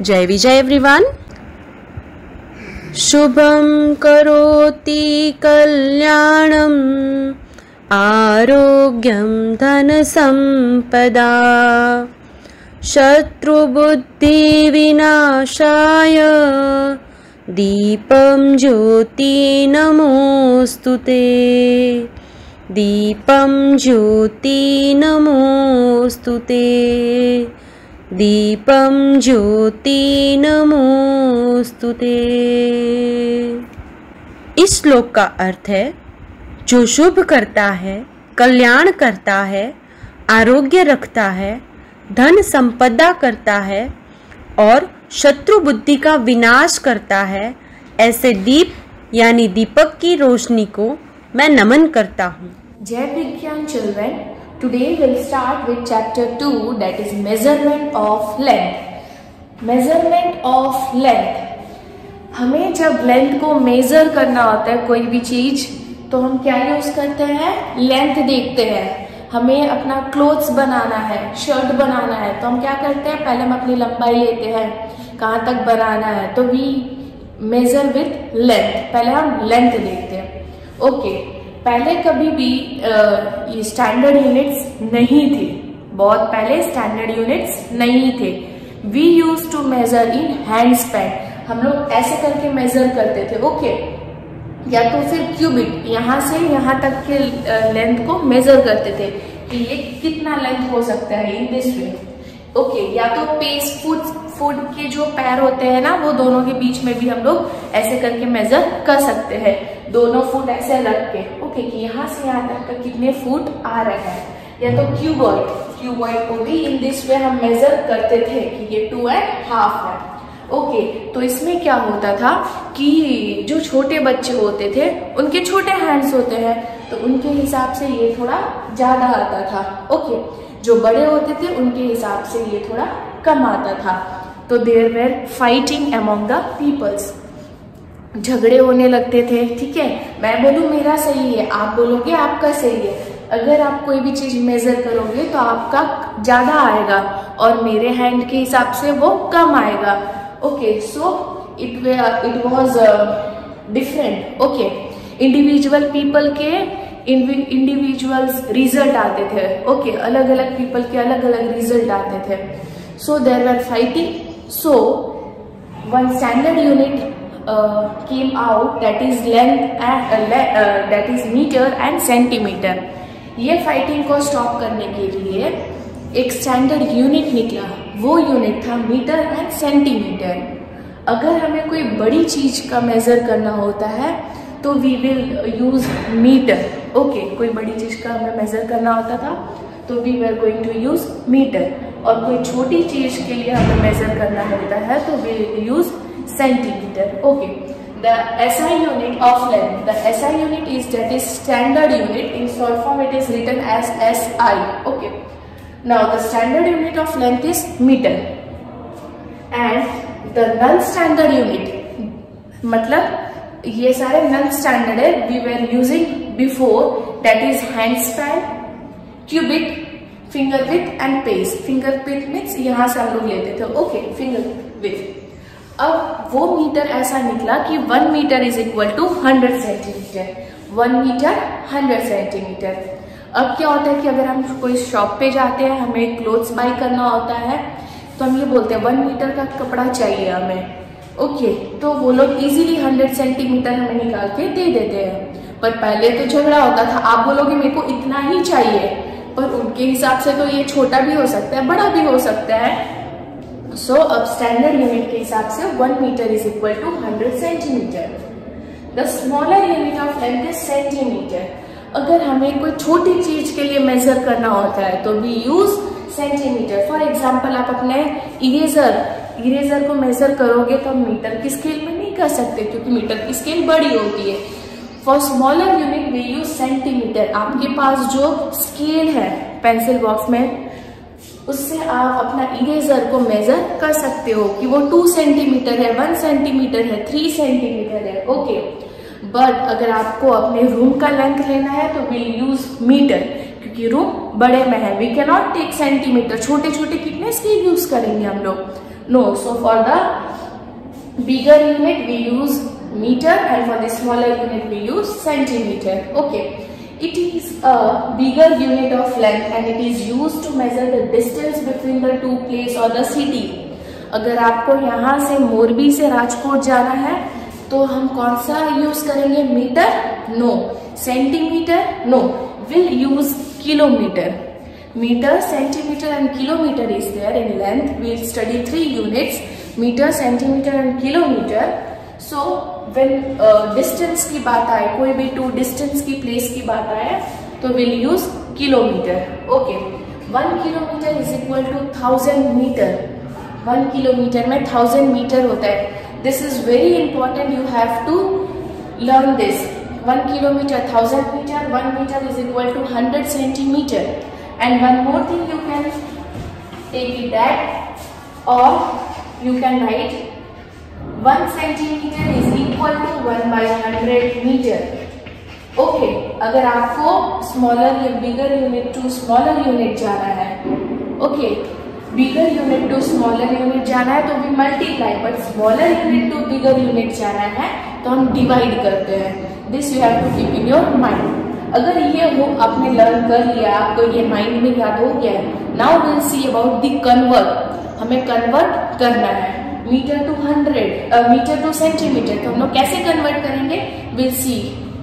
जय विजय एवरीवन। शुभं करोति कल्याणं आरोग्यं धनसंपदा शत्रुबुद्धिविनाशाय दीपं ज्योति नमोस्तुते। दीपं ज्योति नमोस्तुते। दीपं ज्योति नमोस्तुते। इस श्लोक का अर्थ है, जो शुभ करता है, कल्याण करता है, आरोग्य रखता है, धन संपदा करता है और शत्रु बुद्धि का विनाश करता है, ऐसे दीप यानी दीपक की रोशनी को मैं नमन करता हूँ। Jai Vigyan children, today we'll start with chapter 2, that is measurement of length. Measurement of length, हमें जब लेंथ को मेजर करना होता है कोई भी चीज, तो हम क्या यूज करते हैं? लेंथ देखते हैं। हमें अपना क्लोथ्स बनाना है, शर्ट बनाना है, तो हम क्या करते हैं? पहले हम अपनी लंबाई लेते हैं, कहाँ तक बनाना है, तो वी मेजर विथ लेंथ। पहले हम लेंथ देखते हैं। ओके, पहले कभी भी ये स्टैंडर्ड यूनिट्स नहीं थे। बहुत पहले स्टैंडर्ड यूनिट्स नहीं थे। We use to measure in hand span. हम लोग ऐसे करके मेजर करते थे। ओके, या तो फिर क्यूबिक, यहाँ से यहाँ तक के लेंथ को मेजर करते थे कि ये कितना लेंथ हो सकता है इन दिस वे। ओके, या तो पेस फुट के जो पैर होते हैं ना, वो दोनों के बीच में भी हम लोग ऐसे करके मेजर कर सकते हैं, दोनों फुट ऐसे रख के। ओके, कि यहाँ से यहाँ तक का कितने फुट आ रहे हैं। या तो क्यूबॉइड को भी इन दिस वे हम मेजर करते थे कि ये 2.5 है। ओके, तो इसमें क्या होता था कि जो छोटे बच्चे होते थे उनके छोटे हैंड्स होते हैं, तो उनके हिसाब से ये थोड़ा ज्यादा आता था। ओके, जो बड़े होते थे उनके हिसाब से ये थोड़ा कम आता था। तो there were fighting among the peoples, झगड़े होने लगते थे। ठीक है, मैं बोलूँ मेरा सही है, आप बोलोगे आपका सही है। अगर आप कोई भी चीज मेजर करोगे तो आपका ज्यादा आएगा और मेरे हैंड के हिसाब से वो कम आएगा। Okay, so it was different. Okay, individual people के इंडिविजुअल्स रिजल्ट आते थे। ओके, अलग अलग पीपल के अलग अलग रिजल्ट आते थे। So there were fighting. So one standard unit came out, that is length and that is meter and centimeter. ये फाइटिंग को स्टॉप करने के लिए एक स्टैंडर्ड यूनिट निकला। वो यूनिट था मीटर एंड सेंटीमीटर। अगर हमें कोई बड़ी चीज का मेजर करना होता है तो we will use meter. Okay, कोई बड़ी चीज का हमें मेजर करना होता था तो we were going to use meter, और कोई छोटी चीज के लिए हमें मेजर करना होता है तो we use centimeter. Okay, the SI unit of length, the SI unit is, that is standard unit. In short form it is written as SI. Okay, now the standard unit of length is meter, and the non-standard unit, मतलब ये सारे non-standard है, we were using before, that is hand span, cubit, finger width and pace. Finger width means यहाँ से हम लोग लेते थे। Okay, finger width। अब वो मीटर ऐसा निकला कि 1 meter is equal to 100 centimeter. 1 meter 100 centimeter. अब क्या होता है कि अगर हम कोई शॉप पे जाते हैं, हमें क्लोथ्स बाय करना होता है, तो हम ये बोलते हैं 1 मीटर का कपड़ा चाहिए हमें। ओके, तो वो लोग इजीली 100 सेंटीमीटर हमें निकाल के दे देते हैं। पर पहले तो झगड़ा होता था, आप बोलोगे मेरे को इतना ही चाहिए, पर उनके हिसाब से तो ये छोटा भी हो सकता है, बड़ा भी हो सकता है। सो अब स्टैंडर्ड यूनिट के हिसाब से 1 meter is equal to 100 centimeter. The smaller unit of length is centimeter. अगर हमें कोई छोटी चीज के लिए मेजर करना होता है तो we use centimeter. For example, आप अपने इरेजर को मेजर करोगे तो हम मीटर की स्केल में नहीं कर सकते, क्योंकि मीटर की स्केल बड़ी होती है। For smaller unit we use centimeter. आपके पास जो स्केल है पेंसिल बॉक्स में, उससे आप अपना इरेजर को मेजर कर सकते हो कि वो 2 सेंटीमीटर है, 1 सेंटीमीटर है, 3 सेंटीमीटर है। ओके, बट अगर आपको अपने रूम का लेंथ लेना है तो वी यूज मीटर, क्योंकि रूम बड़े में है। We can not take centimeter. छोटे छोटे कितने स्केल यूज करेंगे हम लोग। No. So for the bigger unit we use meter, and for the smaller unit we use centimeter. Okay. It is a bigger unit of length and it is used to measure the distance between the two place or the city. अगर आपको यहाँ से मोरबी से राजकोट जाना है तो हम कौन सा यूज करेंगे? Meter? No. Centimeter? No. We'll use kilometer. Meter, centimeter and kilometer is there in length. We'll study 3 units: meter, centimeter and kilometer. So when distance की बात आए, कोई भी 2 distance की place की बात आए तो we'll use kilometer. Okay. 1 kilometer is equal to 1000 meter. 1 kilometer में 1000 meter होता है. This is very important. You have to learn this. 1 kilometer, 1000 meter. 1 meter is equal to 100 centimeter. And one more thing, you can take it that, or you can write 1 centimeter is equal to 1 by 100 meter. Okay. अगर आपको smaller या bigger unit to smaller unit जाना है, okay, bigger unit to smaller unit जाना है तो we multiply, but smaller unit to bigger unit जाना है तो हम divide करते हैं. This you have to keep in your mind. अगर ये हो आपने लर्न कर लिया, आपको ये माइंड में याद हो गया है. Now we'll see about the convert. हमें कन्वर्ट करना है meter to 100, meter to centimeter. तो हम लोग कैसे कन्वर्ट करेंगे? We'll see.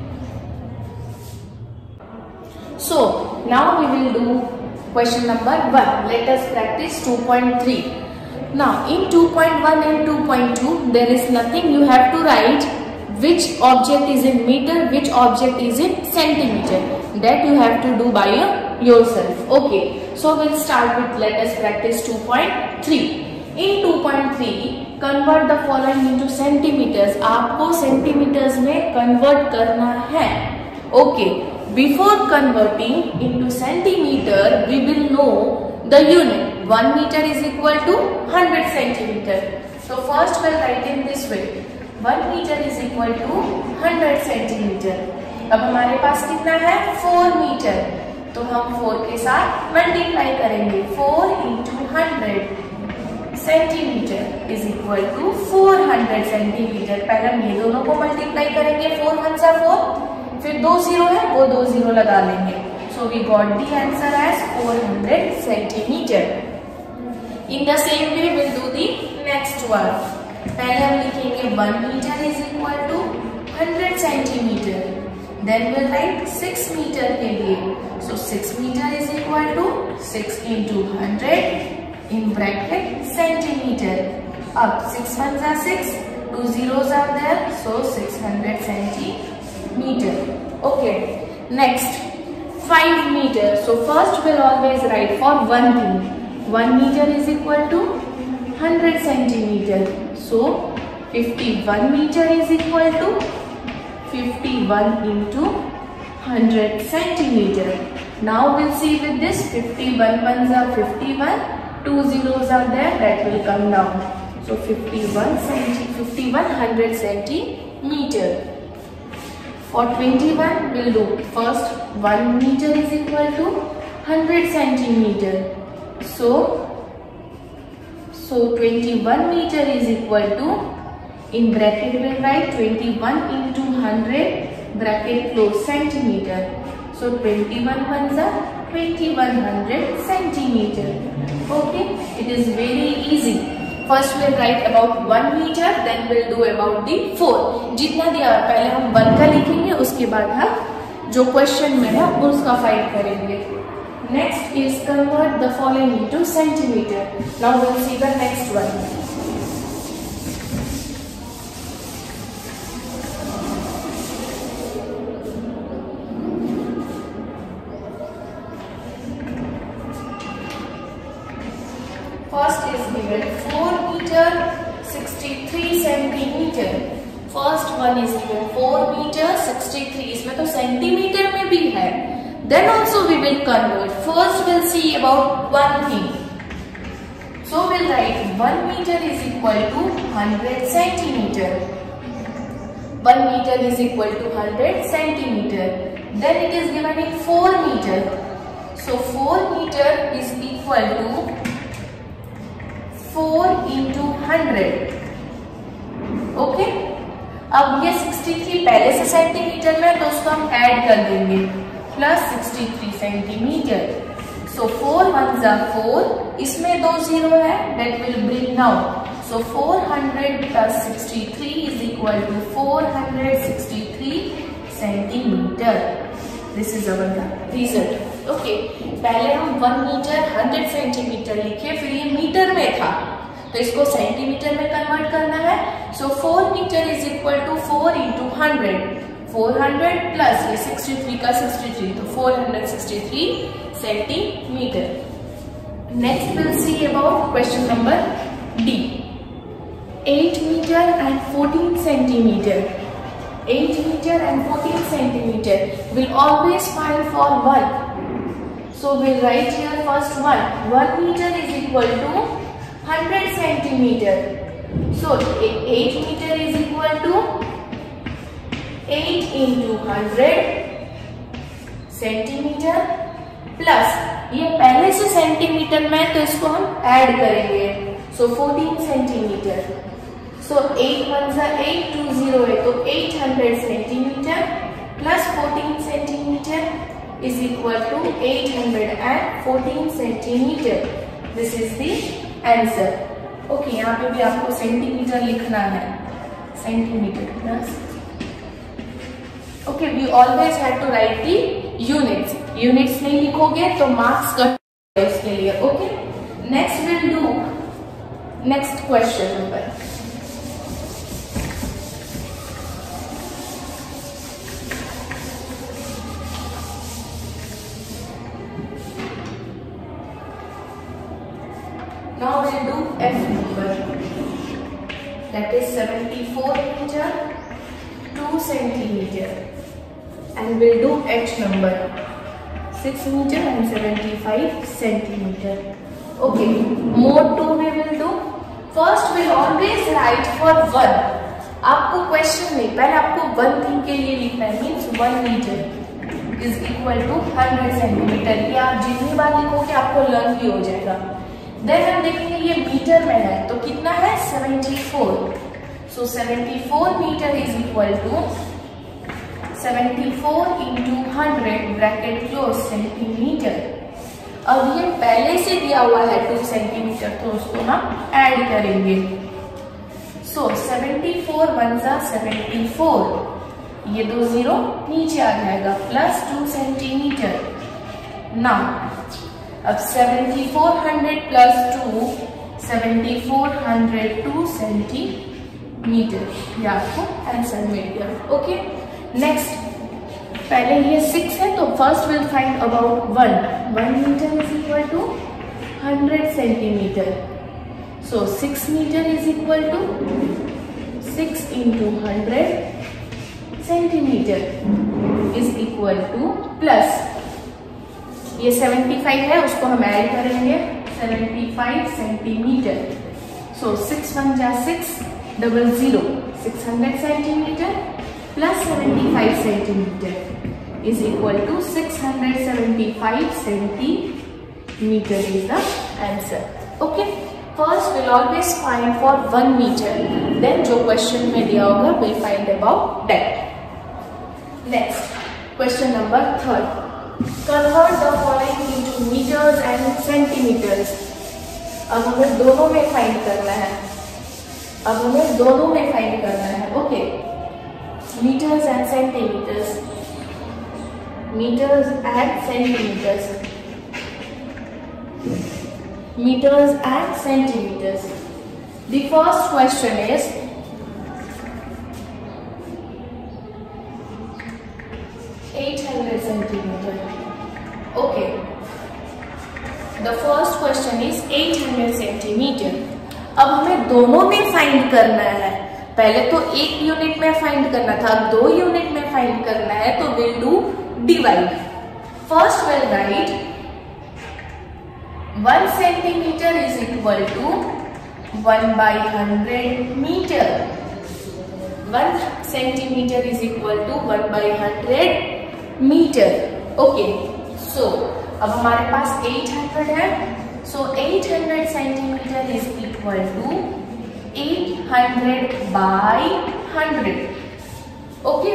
So now we will do question number 1. Let us practice 2.3. Now in 2.1 and 2.2 there is nothing. You have to write which object is in meter, which object is in centimeter. That you have to do by yourself. Okay. So we'll start with, let us practice 2.3. In 2.3 convert the following into centimeters. आपको centimeters में convert करना है. Okay. Before converting into centimeter, we will know the unit. 1 meter is equal to 100 centimeter. So first we'll write in this way. 1 meter is equal to 100 centimeter. अब हमारे पास कितना है? 4 metre. तो हम 4 के साथ मल्टीप्लाई करेंगे. 4 into 100 centimeter is equal to 400 centimeter. पहले हम ये दोनों को मल्टीप्लाई करेंगे. 4 1 जा 4, फिर 2 0 है वो 2 0 लगा लेंगे. So we got the answer as 400 centimeter. In the same way will do the next one. पहले हम लिखेंगे 1 meter is equal to 100 centimeter. Then will write 6 meter के लिए. So 6 meter is equal to 6 into 100 in bracket centimeter. अब 6 1s are 6, 2 zeros are there, so 600 centimeter. Okay. Next 5 meter. So first we'll always write for one thing. 1 meter is equal to 100 centimeter. So 51 meter is equal to 51 into 100 centimeter. Now we'll see with this. 51 ones are 51, 2 zeros are there, that will come down. So 5100 centimeter. For 21 we'll do first 1 meter is equal to 100 centimeter. So 21 meter is equal to, in bracket we'll write 21 into 100 bracket close centimeter. So 21 ones are 2100 centimeter. Okay, it is very easy. First we'll write about 1 meter, then we'll do about the 4. जितना दिया पहले हम 1 का लिखेंगे, उसके बाद हम जो क्वेश्चन में है उसका फाइंड करेंगे. Next is convert the following into centimeter. Now we'll see the next one. First is given 4 meter 63 centimeter. First one is given 4 meter 63. इसमें तो सेंटीमीटर में भी है. Then also we will convert. First we'll see about one thing. So we'll write 1 meter is equal to 100 centimeter. 1 meter is equal to 100 centimeter. Then it is given in 4 meter. So 4 meter is equal to 4 into 100। Okay, अब ये 63 पहले से centimetre में, तो उसको हम add कर देंगे, प्लस 63 सेंटीमीटर। सो 4 1 जा 4, इसमें 2 0 है, that will bring down. So 400 plus 63 is equal to 463 centimeter. This is our result. Okay, पहले हम 1 मीटर 100 सेंटीमीटर लिखे, फिर ये मीटर में था तो इसको सेंटीमीटर में कन्वर्ट करना है। So 4 meter is equal to 4 into 100, 400 plus ये 63 का 63, तो 463 centimeter. Next will see about question number D. 8 meter and 14 centimeter. 8 meter and 14 centimeter. We'll always find for 1. So we'll write here first 1. 1 meter is equal to 100 centimeter. So 8 meter is equal to 8 into 100 centimeter plus ये पहले से centimetre में, तो इसको हम add करेंगे। सो 14 centimetre. सो 8 1 जा 8, 2 0 है, तो 800 centimeter plus 14 centimeter is equal to 814 centimeter. This is the answer. Okay, यहाँ पे भी आपको सेंटीमीटर लिखना है, centimeter plus. Okay, we always have to write the units. Units नहीं लिखोगे तो मार्क्स कट इसके लिए। Okay, next will do next question number. Now we'll do F number, that is 74 meter 2 centimeter, and we'll do H number 6 meter and 75 centimeter. Okay, mode 2 we will do. First we'll always write for 1. आपको question में पहले आपको 1 thing के लिए लिखना है, means 1 meter is equal to 100 centimeter. ये आप जितनी बार लिखोगे आपको लर्न भी हो जाएगा। देन हम देखेंगे ये मीटर में है, तो कितना है 74। So 74 meter is equal to 74 into 100 bracket close centimeter. अब ये पहले से दिया हुआ है 2 सेंटीमीटर, तो उसको हम ऐड करेंगे। सो 74 1 जा 74, ये 2 0 नीचे आ जाएगा, प्लस 2 सेंटीमीटर। नाउ अब 7400 प्लस 2, 7402 सेंटीमीटर, ये आपको आंसर मिल गया। ओके, नेक्स्ट पहले ये 6 है, तो first will find about 1 meter is equal to 100 centimeter. So 6 meter is equal to 6 into 100 centimeter is equal to plus ये 75 है, उसको हम ऐड करेंगे, 75 सेंटीमीटर। सो 6 1 जा 6, 00 600 centimeter plus 75 centimeter is equal to 675 centimeter is the answer. Okay, first will always find for 1 meter, then जो question में दिया होगा will find about that. Next question number 3, convert the following into meters and centimeters. अब हमें दोनों में find करना है, okay, meters and centimeters, meters and centimeters, meters and centimeters. The first question is centimeter. Okay, the first question is 800 centimeter. अब हमें दोनों में फाइंड करना है, पहले तो एक यूनिट में फाइंड करना था, 2 यूनिट में फाइंड करना है, तो will do divide. First will write 1 centimeter is equal to 1/100 meter. 1 centimeter is equal to 1/100 meter. Okay, so अब हमारे पास 800 है, So 800 centimeter is equal to 800 by 100. Okay,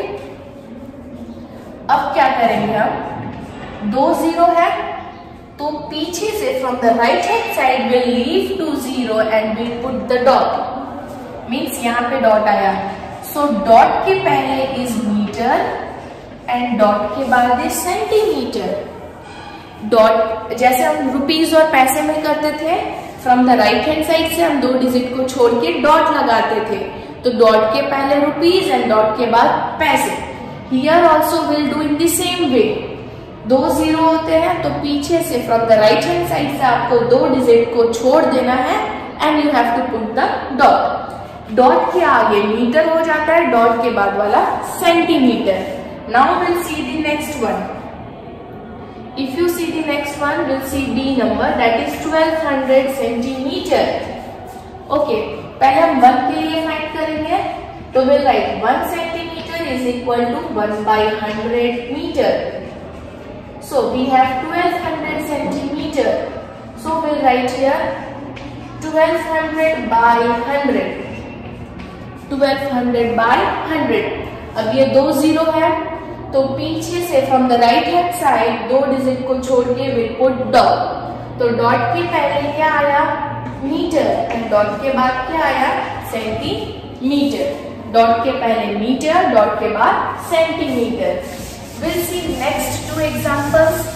अब क्या करेंगे हम, 2 0 है तो पीछे से from the right hand side will leave two 0 and will put the dot, means यहाँ पे डॉट आया। सो डॉट के पहले इज मीटर एंड डॉट के बाद इज सेंटीमीटर। डॉट जैसे हम रुपीज और पैसे में करते थे, from the right hand side से हम 2 डिजिट को छोड़ के डॉट लगाते थे, तो डॉट के पहले रुपीज एंड डॉट के बाद पैसे। Here also will do in the same way. 2 0 होते हैं तो पीछे से from the right hand side से आपको 2 डिजिट को छोड़ देना है and you have to put the dot. Dot के आगे मीटर हो जाता है, डॉट के बाद वाला centimeter. Now will see the next one. If you see the next one, we'll see B number, that is 1200 centimeter. Okay, पहले हम 1 के लिए फाइंड करेंगे, तो we'll write 1 centimeter is equal to 1 by 100 meter. So we have 1200 centimeter. So we'll write here 1200 by 100. 1200 by 100. अब ये 2 0 है तो पीछे से from the right hand side 2 digit को छोड़ के विल पुट डॉट। तो डॉट के पहले क्या आया, मीटर, एंड डॉट के बाद क्या आया, सेंटीमीटर। डॉट के पहले मीटर, डॉट के बाद centimeter. Will see next 2 examples.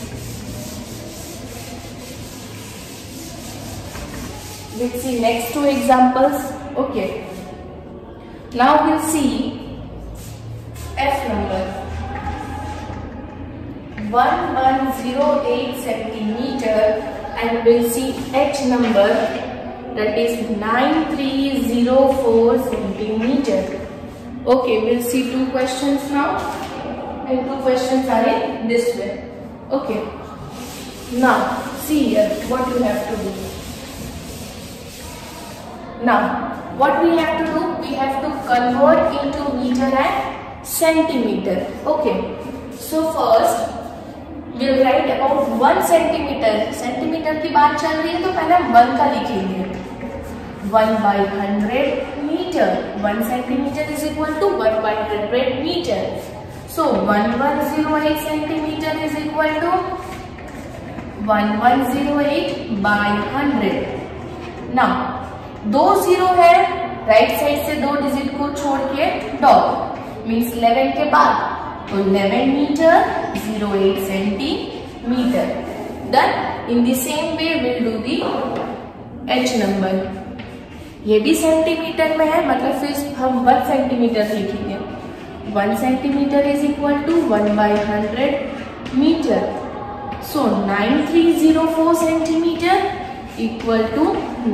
We'll see next 2 examples. Okay. Now we'll see F number. 1108 centimeter, and we'll see H number, that is 9304 centimeter. Okay, we'll see 2 questions now, and 2 questions are in this way. Okay, now see here what you have to do. Now what we have to do, we have to convert into meter and centimeter. Okay, so first we'll write about 1 centimeter. Centimeter की बात चल रही है तो पहले हम 1 का लिखेंगे। 1 by 100 meter. 1 centimeter is equal to 1 by 100 meter. So 1108 centimeter is equal to 1108 by 100. Now 2 0 है, राइट साइड से 2 डिजिट को छोड़ के डॉट, मीन्स 11 के बाद, तो 11 meter 08 centimeter. Done. In the same way will do the H नंबर। ये भी सेंटीमीटर में है, मतलब फिर हम 1 सेंटीमीटर लिखेंगे। 1 centimeter is equal to 1 by 100 meter. So 9304 centimeter equal to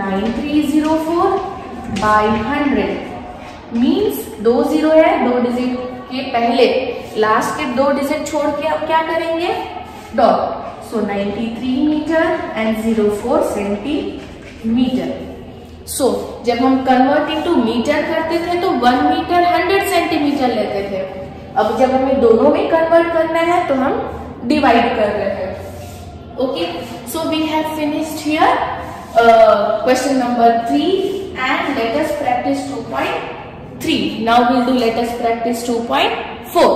9304 by 100, means 2 0 है, 2 डिजिट के पहले लास्ट के 2 डिजिट छोड़ के अब क्या करेंगे, dot. So 93 meter and 04 centimeter. So जब हम कन्वर्ट इनटू मीटर करते थे तो 1 मीटर 100 सेंटीमीटर लेते थे। अब जब हमें दोनों में कन्वर्ट करना है तो हम डिवाइड कर रहे हैं। Okay, so we have finished here question number 3 and let us practice 2.3. Now we'll do let us practice 2.4.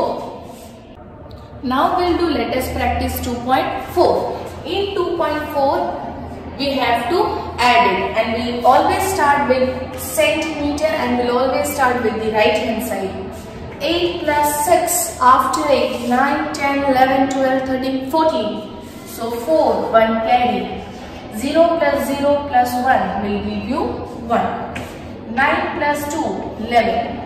Now we'll do let us practice 2.4. In 2.4 we have to add it, and we'll always start with centimeter and we'll always start with the right hand side. 8 plus 6 after 8, 9, 10, 11, 12, 13, 14. So 4, 1 carry. 0 plus 0 plus 1 will give you 1. 9 plus 2, 11.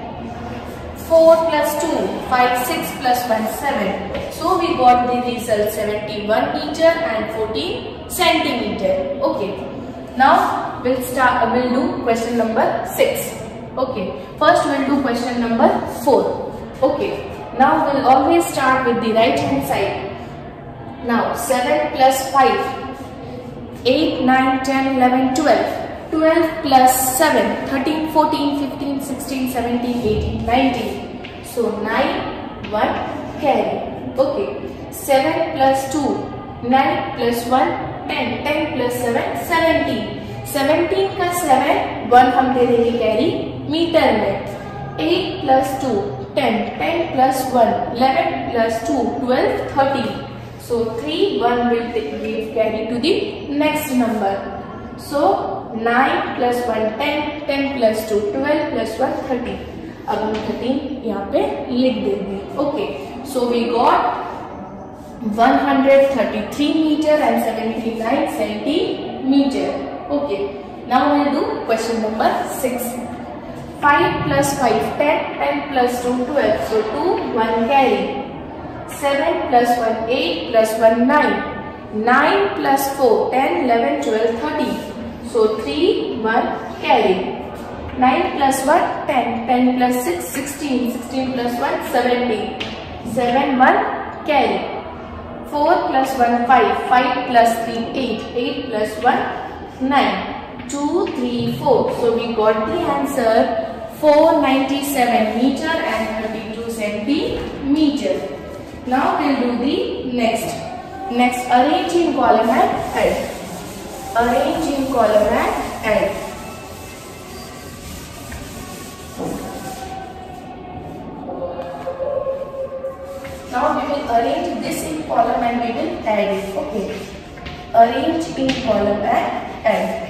4 plus 2, 5, 6 plus 1, 7. So we got the result 71 meter and 14 centimeter. Okay. Now we'll do question number 6. Okay. First we'll do question number 4. Okay. Now we'll always start with the right hand side. Now 7 plus 5. 8, 9, 10, 11, 12. 12 plus 7, 13, 14, 15, 16, 17, 18, 19. So 9, 1 carry. Okay. 7 plus 2, 9 plus 1, 10, 10 plus 7, 17. 17 का 7, 1 हम दे देंगे carry metre में. 8 plus 2, 10, 10 plus 1, 11 plus 2, 12, 13. So 3, 1 will give carry to the next number. So 9 plus 1, 10, 10 plus 2, 12 plus 1, 13. अब हम 13 यहाँ पे लिख देंगे. Okay, so we got 133 meter and 79 centimeter. Okay, now we'll do question number 6. 5 plus 5, 10, 10 plus 2, 12. So 2, 1 carry. 7 plus 1, 8 plus 1, 9. 9 plus 4, 10, 11, 12, 13. So 3, 1 carry. 9 plus 1, 10, 10 plus 6, 16, 16 plus 1, 17, 7, 1 carry. 4 plus 1, 5, 5 plus 3, 8, 8 plus 1, 9, 2, 3, 4. So we got the answer 497 meter and 32 centimeter. Now we'll do the next. Next, arrange in column and add. Arrange in column and add. Now we will arrange this in column and we will add it. Okay. Arrange in column and add.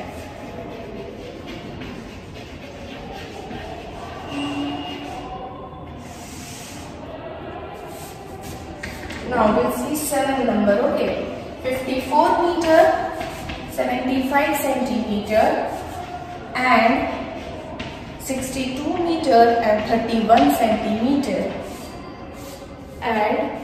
Now we'll see 7 number. Okay. 54 meter, 75 centimeter and 62 meter and 31 centimeter. And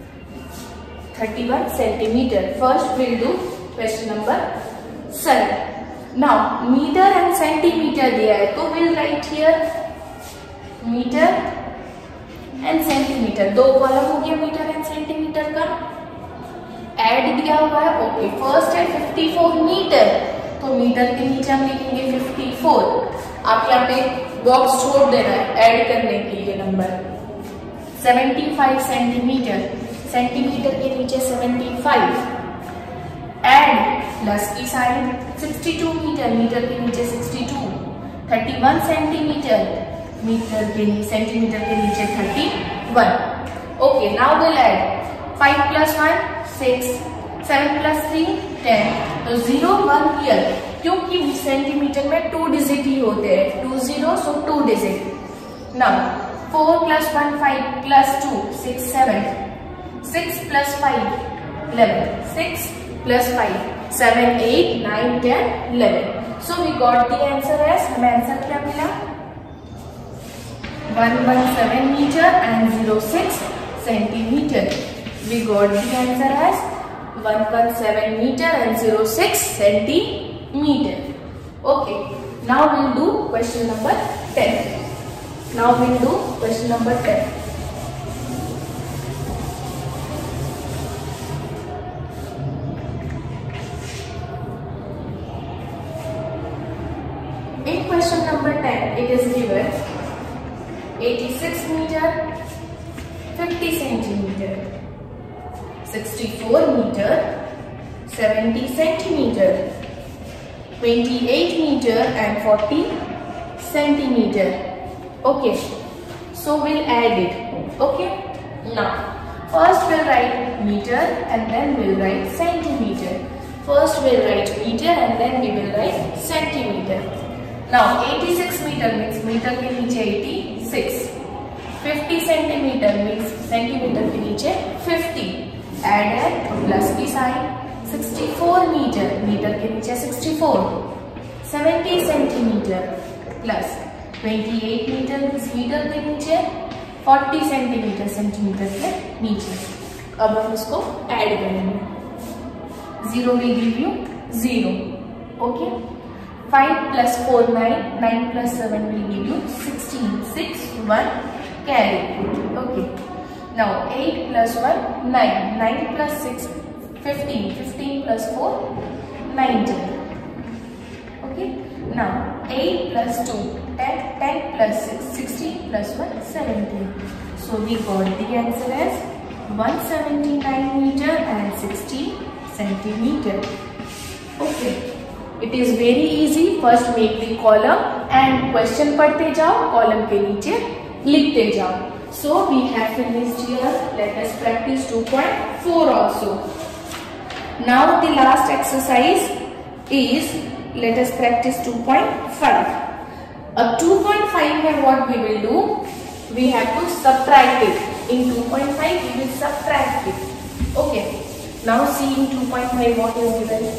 31 centimeter. First we'll do question number 7. Now meter and centimeter दिया है तो we'll write here meter and centimeter. दो column हो गया meter and centimeter का. Add दिया हुआ है. ओके, फर्स्ट है 54 मीटर तो मीटर के नीचे हम लिखेंगे 54. आप यहाँ पे बॉक्स छोड़ देना है ऐड करने के लिए नंबर. 75 सेंटीमीटर, सेंटीमीटर के नीचे 75. एड प्लस की साइन. 62 मीटर, मीटर के नीचे 62. 31 सेंटीमीटर, मीटर के सेंटीमीटर के नीचे 31. Okay, now will add 5 plus 1 6, 7 plus 3 10. तो 0 1 हियर क्योंकि सेंटीमीटर में 2 डिजिट ही होते हैं. 2 0 so 2 digit. Now 4 plus 1 5 plus 2 6 7. 6 plus 5 11. 6 plus 5 7 8 9 10 11. So we got the answer as, हमें आंसर क्या मिला? 117 meter and 06 centimeter. We got the answer as 117 meter and 06 centimeter. Okay, now we'll do question number 10. Now we'll do question number 10. In question number 10, it is given 86 meter, 50 centimeter, 64 meter, 70 centimeter, 28 meter and 40 centimeter. Okay, so we'll add it. Okay, now first we'll write meter and then we'll write centimeter. First we'll write meter and then we will write centimeter. Now 86 meter means meter के नीचे 86. 50 centimeter means centimeter के नीचे 50. Add plus की sign. 64 meter, meter के नीचे 64. 70 centimeter plus 28 meter means मीटर के नीचे 40 centimeter, सेंटीमीटर के नीचे. अब हम इसको ऐड करेंगे. 0 will give you 0. Okay. 5 plus 4 9, 9 plus 7 will give you 16. 6 1 carry. Okay. Now 8 plus 1 9, 9 plus 6 15, 15 plus 4 19. Okay. Now 8 plus 2 10, 10 plus 6 16 plus 1 17. So we got the answer as 179 meter and 60 centimeter. Okay, it is very easy. First make the column and question पढ़ते जाओ, column के नीचे लिखते जाओ. So we have finished here. Let us practice 2.4 also. Now the last exercise is, let us practice 2.5. 2.5 में what we will do? We have to subtract it. In 2.5 we will subtract it. Okay. Now see in 2.5 what is given.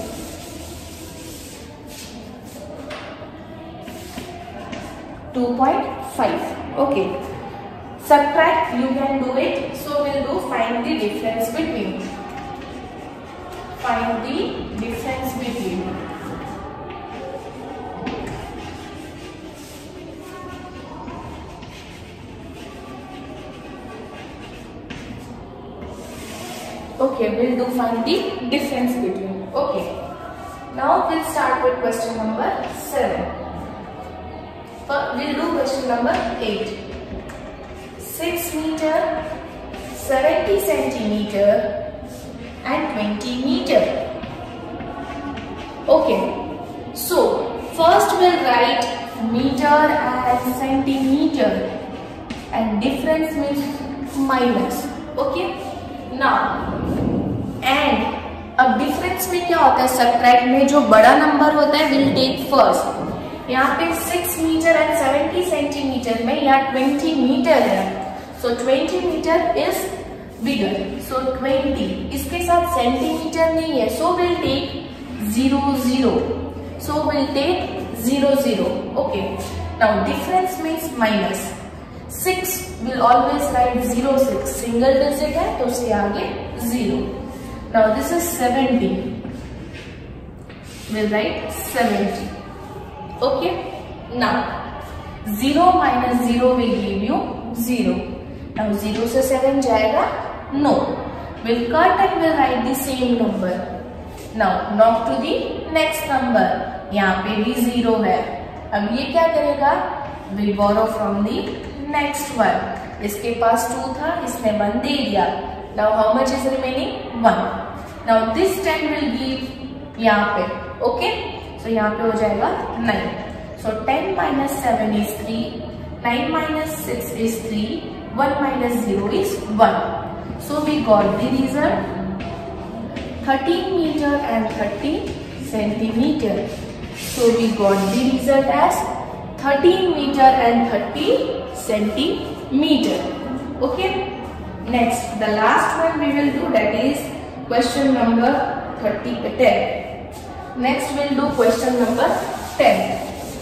2.5. Okay. Subtract, you can do it. So we'll do find the difference between. Find the difference between. Okay, we'll do find the difference between. Okay. Now we'll start with question number 7. We'll do question number 8. 6 meter, 70 centimeter and 20 meter. Okay, so first we'll write meter and centimeter and difference means minus. Okay, now and अब difference में क्या होता है, subtract में जो बड़ा number होता है विल टेक फर्स्ट. यहाँ पे 6 मीटर एंड 70 सेंटीमीटर में यहाँ 20 मीटर है, so 20 meter is bigger, so 20. इसके साथ सेंटीमीटर नहीं है, so we'll take 0 0. So we'll take 0 0. Okay. Now difference means minus. 6 will always write 0 6. Single digit है तो उसके आगे 0. Now this is 70. We'll write 70. Okay. Now 0 minus 0 will give you 0. Now 0 से 7 जाएगा. No, we'll cut and we'll write the same number. Now knock to the next number. यहाँ पे भी 0 है. अब ये क्या करेगा, we'll borrow from the next one. इसके पास 2 था, इसने 1 दे दिया. Now how much is remaining? 1. Now this 10 will give यहाँ पे. Okay, so यहाँ पे हो जाएगा 9. So 10 minus 7 is 3. 9 minus 6 is 3. 1 minus 0 is 1. So we got the result 13 meter and 30 centimeter. So we got the result as 13 meter and 30 centimeter. Okay. Next, the last one we will do, that is question number 10. Next we'll do question number 10.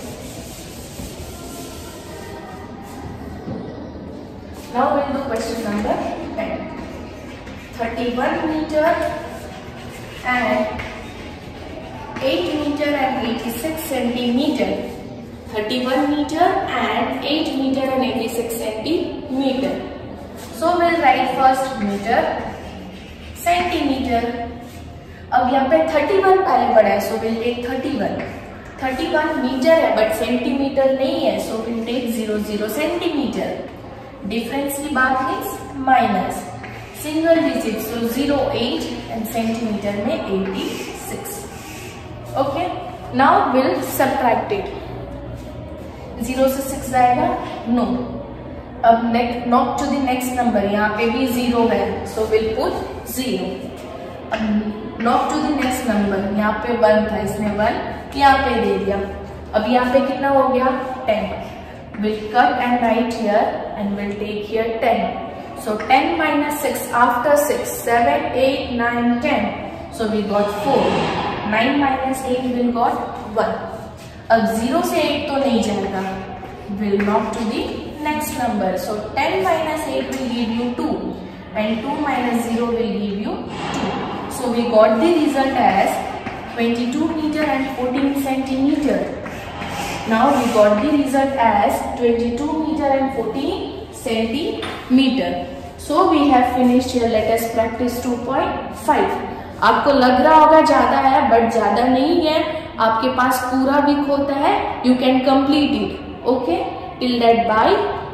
Now we'll do question number 10. 31 meter and 8 meter and 86 centimeter. 31 meter and 8 meter and 86 centimeter. So we'll write first meter, centimeter. अब यहाँ पे 31 पहले पड़ा है, so we'll take 31. 31 meter है but centimeter नहीं है, so we'll take 0 0 centimetre. Difference की बात है minus. Single digit, so 0 8 and centimeter में 86. Okay, now will subtract it. 0 से 6 जाएगा, नो. अब next not to the next number, यहाँ पे भी 0 है, सो विल पुट 0. अब not to the next number, यहाँ पे 1 था, इसने 1 यहाँ पे दे दिया. अब यहाँ पे कितना हो गया, 10. We'll cut and write here and we'll take here 10. So 10 minus 6 after 6, 7, 8, 9, 10. So we got 4. 9 minus 8 will got 1. अब 0 से 8 तो नहीं जाएगा. We'll knock to the next number. So 10 minus 8 will give you 2. And 2 minus 0 will give you 2. So we got the result as 22 meter and 14 centimeter. Now we got the result as 22 meter and 14 centimeter. So we have finished here. Let us practice 2.5. आपको लग रहा होगा ज्यादा है, but ज्यादा नहीं है. आपके पास पूरा वीक होता है. You can complete it. Okay. Till that, bye.